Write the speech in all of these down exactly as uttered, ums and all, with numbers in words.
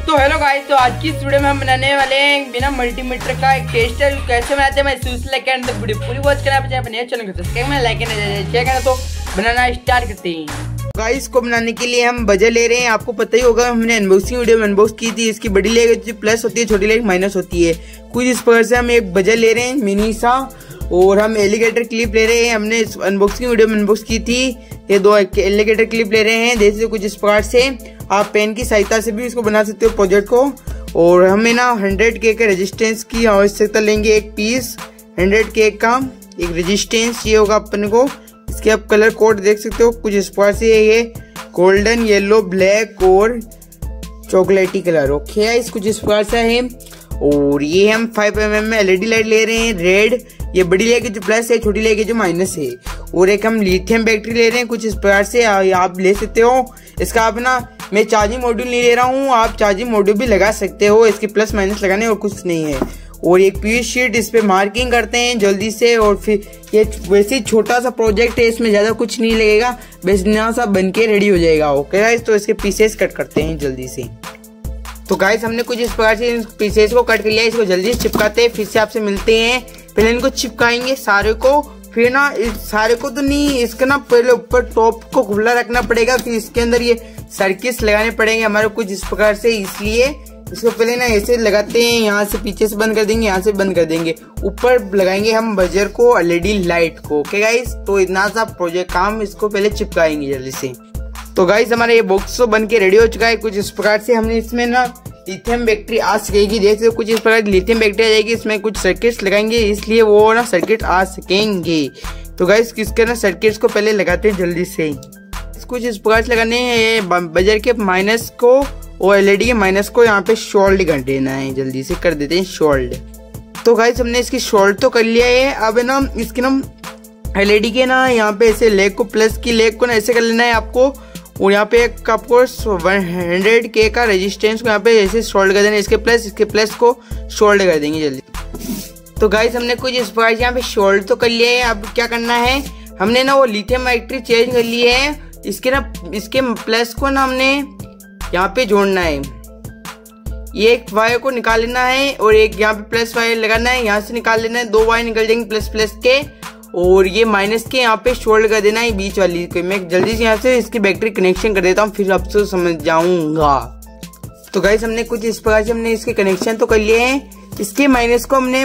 तो hello guys, तो आज की इस वीडियो में हम बनाने वाले हैं बिना मल्टीमीटर का एक टेस्टर। कैसे बनाते हैं मैं सूस लेके अंदर वीडियो पूरी वॉच करना है। अपने चैनल को सब्सक्राइब में लाइक करना, तो बनाना स्टार्ट करते हैं। गाइस को बनाने के लिए हम बजर ले रहे हैं। आपको पता ही होगा, हमने अनबॉक्सिंग वीडियो में अनबॉक्स की थी। इसकी बड़ी लेग प्लस होती है, छोटी लेग माइनस होती है। कुछ इस प्रकार से हम एक बजर ले रहे हैं मिनी सा, और हम एलिगेटर क्लिप ले रहे हैं। हमने अनबॉक्सिंग वीडियो में अनबॉक्स की थी। ये दो एलिगेटर क्लिप ले रहे हैं। जैसे कुछ इस प्रकार से आप पेन की सहायता से भी इसको बना सकते हो प्रोजेक्ट को। और हमें ना हंड्रेड के के रेजिस्टेंस की आवश्यकता लेंगे। एक पीस हंड्रेड के का एक रेजिस्टेंस ये होगा अपन को। इसके आप कलर कोड देख सकते हो कुछ इस प्रकार से, ये गोल्डन, येलो, ब्लैक और चॉकलेटी कलर। ओके गाइस, कुछ इस प्रकार से है। और ये हम फाइव एम एम में एलईडी लाइट ले रहे हैं रेड। ये बड़ी लेके जो प्लस है, छोटी लेके जो माइनस है। और एक हम लिथियम बैटरी ले रहे हैं कुछ इस प्रकार से, आप ले सकते हो। इसका आप ना, मैं चार्जिंग मॉड्यूल नहीं ले रहा हूँ, आप चार्जिंग मॉड्यूल भी लगा सकते हो। इसके प्लस माइनस लगाने और कुछ नहीं है। और एक पीस शीट, इस पे मार्किंग करते हैं जल्दी से। और फिर ये वैसे ही छोटा सा प्रोजेक्ट है, इसमें ज्यादा कुछ नहीं लगेगा, बस नया सा बन के रेडी हो जाएगा। ओके गाइस, तो इसके पीसेस कट करते हैं जल्दी से। तो गाइस हमने कुछ इस प्रकार से इन पीसेस को कट कर लिया। इसको जल्दी से चिपकाते हैं, फिर से आपसे मिलते हैं। पहले इनको चिपकाएंगे सारे को, फिर ना इस सारे को तो नहीं, इसका ना पहले ऊपर टॉप को खुला रखना पड़ेगा। फिर इसके अंदर ये सर्किट्स लगाने पड़ेंगे हमारे कुछ इस प्रकार से। इसलिए इसको पहले ना ऐसे लगाते हैं, यहाँ से पीछे से बंद कर देंगे, यहाँ से बंद कर देंगे। ऊपर लगाएंगे हम बजर को, एलईडी लाइट को। ओके गाइस, तो इतना सा प्रोजेक्ट काम, इसको पहले चिपकाएंगे जल्दी से। तो गाइस हमारा ये बॉक्स तो बन के रेडी हो चुका है कुछ इस प्रकार से। हमने इसमें ना लिथियम बैटरी आ सकेगी, जैसे कुछ इस प्रकार लिथियम बैटरी आ जाएगी। इसमें कुछ सर्किट्स लगाएंगे, इसलिए वो ना सर्किट आ सकेंगे। तो गाइस किसके ना सर्किट्स को पहले लगाते हैं जल्दी से। कुछ इस प्रकार से लगाने हैं बजर के माइनस को और एलईडी के माइनस को यहाँ पे शोल्ड कर देना है। जल्दी से कर देते हैं शोल्ड। तो गाइस हमने इसकी शोल्ड तो कर लिया है। अब ना इसकी ना एलईडी के ना यहाँ पे ऐसे लेग को, प्लस की लेग को ना ऐसे कर लेना है आपको। और यहाँ पे एक आपको हंड्रेड के का रेजिस्टेंस को यहाँ पे ऐसे शोल्ड कर देना है। इसके प्लस इसके प्लस को शोल्ड कर देंगे जल्दी। तो गाइस हमने कुछ इस प्रकार से यहाँ पे शोल्ड तो कर लिया है। अब क्या करना है, हमने ना वो लिथियम बैटरी चेंज कर ली है। इसके ना इसके प्लस को ना हमने यहाँ पे जोड़ना है। ये एक वायर को निकाल लेना है और एक यहाँ पे प्लस वायर लगाना है, यहाँ से निकाल लेना है। दो वायर निकल जाएंगे प्लस प्लस के। और ये माइनस के यहाँ पे शोल्ड कर देना है बीच वाली को। मैं जल्दी से यहाँ से इसकी बैटरी कनेक्शन कर देता हूँ, फिर आपसे समझ जाऊंगा। तो गाइस हमने कुछ इस प्रकार से हमने इसके कनेक्शन तो कर लिए हैं। इसके माइनस को हमने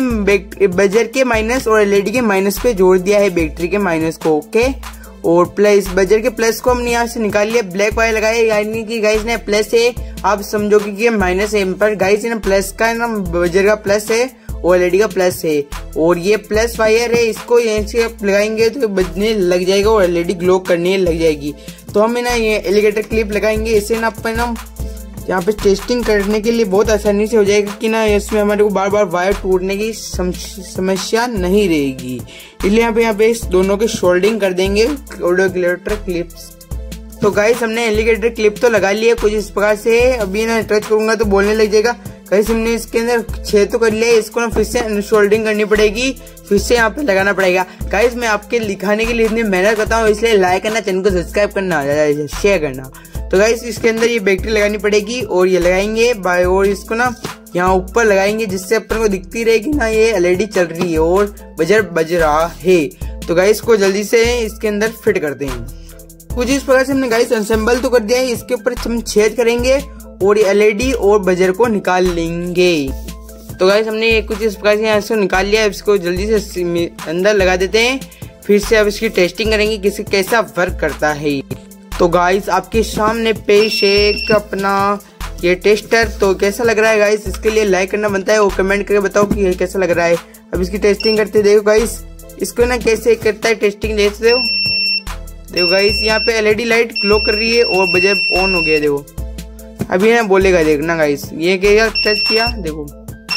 बजर के माइनस और एलईडी के माइनस पे जोड़ दिया है, बैटरी के माइनस को। ओके, और प्लस बजर के प्लस को हमने यहाँ से निकाल लिया, ब्लैक वायर लगाया, यानी कि गाइस ने प्लस है, आप समझोगे कि माइनस है, पर गाइस ना प्लस का ना बजर का प्लस है और एलईडी का प्लस है। और ये प्लस वायर है, इसको यहाँ से लगाएंगे तो बजने लग जाएगा और एलईडी ग्लो करने लग जाएगी। तो हम ना ये एलिगेटर क्लिप लगाएंगे, इससे ना अपन ना यहाँ पे टेस्टिंग करने के लिए बहुत आसानी से हो जाएगा कि ना इसमें हमारे को बार बार वायर टूटने की समस्या नहीं रहेगी। इसलिए यहाँ पे यहाँ पे इस दोनों की शोल्डिंग कर देंगे एलिगेटर क्लिप्स। तो गाइस हमने एलिगेटर क्लिप तो लगा लिया कुछ इस प्रकार से। अभी ना टच करूंगा तो बोलने लग जाएगा। गाइस हमने इसके अंदर छेद तो कर लिया है, इसको ना फिर से अनशोल्डिंग करनी पड़ेगी, फिर से यहाँ पे लगाना पड़ेगा। गाइस मैं आपके दिखाने के लिए इतनी मेहनत करता हूँ, इसलिए लाइक करना, चैनल को सब्सक्राइब करना, शेयर करना। तो गाइस इसके अंदर ये बैटरी लगानी पड़ेगी और ये लगाएंगे बाय, और इसको ना यहाँ ऊपर लगाएंगे जिससे अपन को दिखती रहेगी ना ये एलईडी चल रही है और बजर बज रहा है। तो गाइस को जल्दी से इसके अंदर फिट करते हैं। कुछ इस प्रकार से हमने गाइस असेंबल तो कर दिया है। इसके ऊपर हम छेद करेंगे और एलईडी और बजर को निकाल लेंगे। तो गाइस हमने कुछ इस प्रकार से यहाँ से निकाल लिया। इसको जल्दी से अंदर लगा देते हैं, फिर से अब इसकी टेस्टिंग करेंगे किसी कैसा वर्क करता है। तो गाइस आपके सामने पेश है अपना ये टेस्टर। तो कैसा लग रहा है गाइस, इसके लिए लाइक करना बनता है और कमेंट करके बताओ कि ये कैसा लग रहा है। अब इसकी टेस्टिंग करते देखो गाइस, इसको ना कैसे करता है टेस्टिंग, देखते हो देखो गाइस यहाँ पे एलईडी लाइट ग्लो कर रही है और बजर ऑन हो गया। देखो अभी ना बोलेगा, देखना गाइस ये क्या टच किया। देखो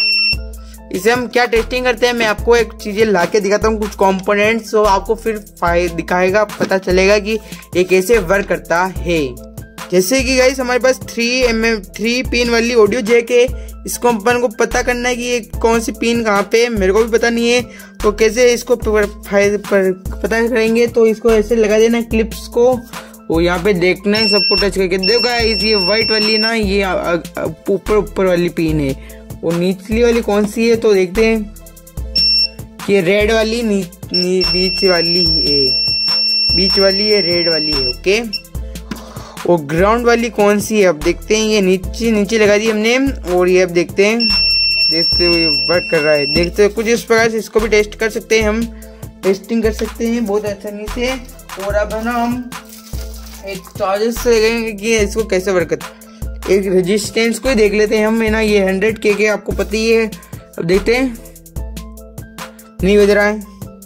इसे हम क्या टेस्टिंग करते हैं, मैं आपको एक चीजें ला के दिखाता हूँ, कुछ कंपोनेंट्स, तो आपको फिर दिखाएगा, पता चलेगा कि ये कैसे वर्क करता है। जैसे कि गाइस हमारे पास three M M three pin वाली ऑडियो जैक है। इसको अपन को पता करना है कि ये कौन सी पिन कहाँ पे, मेरे को भी पता नहीं है। तो कैसे इसको पर, पर, पता करेंगे, तो इसको ऐसे लगा देना क्लिप्स को और यहाँ पे देखना है सबको टच करके। देखो गाइस ये व्हाइट वाली ना ये ऊपर ऊपर वाली पिन है, और निचली वाली कौन सी है तो देखते हैं कि रेड वाली नी, नी, बीच वाली है, बीच वाली है रेड वाली है। ओके, और ग्राउंड वाली कौन सी है अब देखते हैं। ये नीचे नीचे लगा दी हमने, और ये अब देखते हैं, देखते हुए वर्क कर रहा है। देखते हैं कुछ इस प्रकार से इसको भी टेस्ट कर सकते हैं, हम टेस्टिंग कर सकते हैं बहुत आसानी से। और अब है ना हम एक चार्जर से देखेंगे कि इसको कैसे वर्क करता है। एक रेजिस्टेंस को ही देख लेते हैं हम, है ना ये हंड्रेड के के आपको पता ही है। अब देखते हैं, नहीं बज रहा है।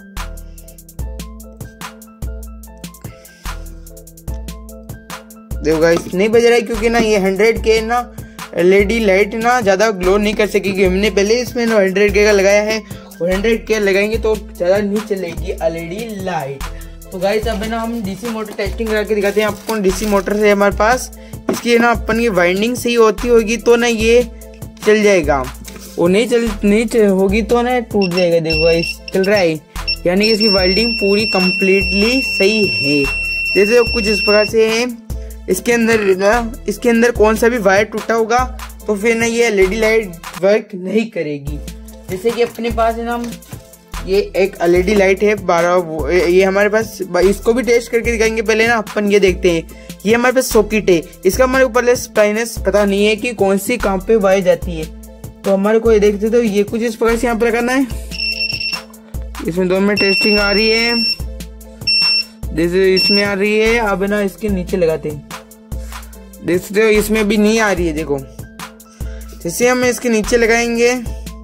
देखो गाइस नहीं बज रहा है क्योंकि ना ये हंड्रेड के ना एलईडी लाइट ना ज्यादा ग्लो नहीं कर सकेगी। हमने पहले इसमें ना हंड्रेड के का लगाया है, और हंड्रेड के लगाएंगे तो ज्यादा नहीं चलेगी एलईडी लाइट। तो गाइस अब है ना हम डीसी मोटर टेस्टिंग करके दिखाते हैं आपको। डीसी मोटर है हमारे पास, इसकी ना अपन की वाइंडिंग सही होती होगी तो ना ये चल जाएगा, और नहीं चल नहीं चल, होगी तो ना टूट जाएगा। देखो गाइस चल रहा है, यानी कि इसकी वाइंडिंग पूरी कंप्लीटली सही है। जैसे कुछ इस प्रकार से है। इसके अंदर ना इसके अंदर कौन सा भी वायर टूटा होगा तो फिर ना ये एलईडी लाइट वर्क नहीं करेगी। जैसे कि अपने पास है ना ये एक एलईडी लाइट है बारह, ये हमारे पास, इसको भी टेस्ट करके दिखाएंगे। पहले ना अपन ये देखते हैं, ये हमारे पास सॉकेट है, इसका हमारे को प्लस माइनस पता नहीं है कि कौन सी कहाँ पे वायर जाती है। तो हमारे को ये देखते तो ये कुछ इस प्रकार से यहाँ पर करना है। इसमें दो में टेस्टिंग आ रही है, जैसे इसमें आ रही है। अब ना इसके नीचे लगाते हैं, देखते हो इसमें भी नहीं आ रही है। देखो जैसे हम इसके नीचे लगाएंगे,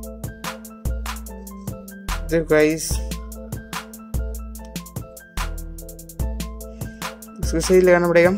देखो गाइस इसको सही लगाना पड़ेगा।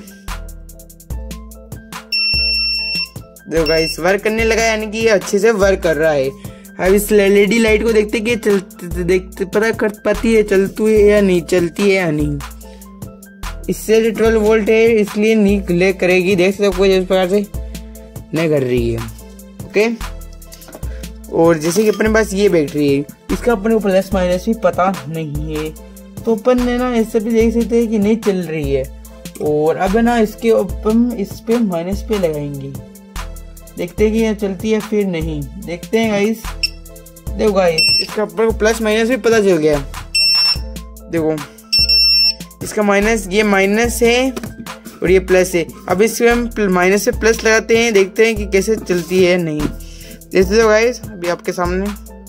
देखो गाइस वर्क करने लगा, यानी कि ये अच्छे से वर्क कर रहा है। अब इस एलईडी लाइट को देखते कि चल देखते पता कर पाती है चलती है या नहीं, चलती है या नहीं। इससे ट्वेल्व वोल्ट है इसलिए नहीं ले करेगी। देख सकते हो कोई इस प्रकार से नहीं कर रही है। ओके, और जैसे कि अपने पास ये बैटरी है, इसका अपने को प्लस माइनस भी पता नहीं है, तो अपन ने ना इससे भी देख सकते हैं कि नहीं चल रही है। और अब ना इसके अपन इस पे माइनस पे लगाएंगे, देखते हैं कि यह चलती है फिर नहीं। देखते हैं गाइस, देखो गाइस इसका अपन को प्लस माइनस भी पता चल गया। देखो इसका माइनस, ये माइनस है और ये प्लस है। अब इसमें हम माइनस से प्लस लगाते हैं, देखते हैं कि कैसे चलती है नहीं। जैसे हो गाइस अभी आपके सामने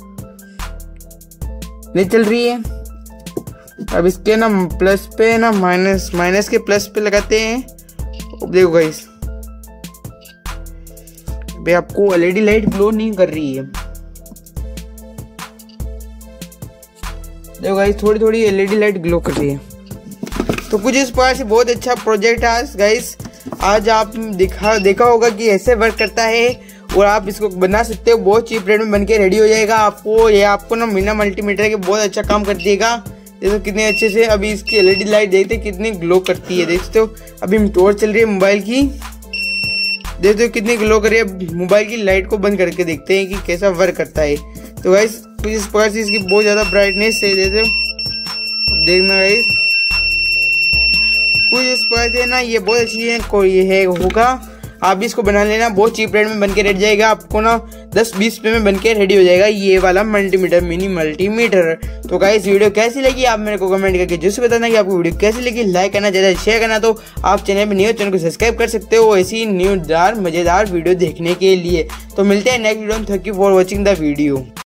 नहीं चल रही है। अब इसके ना प्लस पे ना माइनस, माइनस के प्लस पे लगाते हैं। अब देखो गाइस अभी आपको एलईडी लाइट ग्लो नहीं कर रही है। देखो गाइस थोड़ी थोड़ी एलईडी लाइट ग्लो कर रही है। तो कुछ इस प्रकार से बहुत अच्छा प्रोजेक्ट है गाइस। आज आप दिखा देखा होगा कि ऐसे वर्क करता है, और आप इसको बना सकते हो। बहुत चीप रेट में बनके रेडी हो जाएगा आपको। ये आपको ना मीना मल्टीमीटर के बहुत अच्छा काम कर देगा। देखो कितने अच्छे से अभी इसकी एलईडी लाइट देखते कितनी ग्लो करती है। देखते हो अभी टॉर्च चल रही है मोबाइल की, देखते हो कितनी ग्लो कर रही है। मोबाइल की लाइट को बंद करके देखते हैं कि कैसा वर्क करता है। तो गाइस कुछ इस प्रकार से इसकी बहुत ज्यादा ब्राइटनेस है, देखते हो देखना गाइस कुछ इस प्रकार से ना ये बहुत अच्छी है। कोई है होगा आप भी इसको बना लेना, बहुत चीप रेट में बन के रेडी जाएगा आपको ना दस बीस रुपये में बन के रेडी हो जाएगा ये वाला मल्टीमीटर, मिनी मल्टीमीटर। तो गाइस वीडियो कैसी लगी आप मेरे को कमेंट करके जरूर बताना कि आपको वीडियो कैसी लगी। लाइक करना, ज़्यादा शेयर करना। तो आप चैनल में न्यू चैनल को सब्सक्राइब कर सकते हो ऐसी न्यूदार मजेदार वीडियो देखने के लिए। तो मिलते हैं नेक्स्ट वीडियो में। Thank you for watching the video.